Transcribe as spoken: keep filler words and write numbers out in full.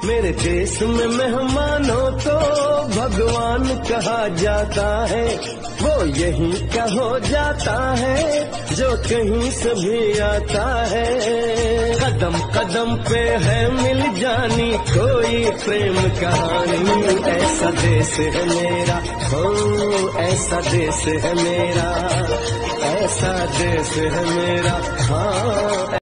मेरे देश में मेहमानों तो भगवान कहा जाता है, वो यहीं का हो जाता है जो कहीं से भी आता है। कदम कदम पे है मिल जानी कोई प्रेम कहानी, ऐसा देश है मेरा, हो ऐसा देश है मेरा, ऐसा देश है मेरा, हाँ।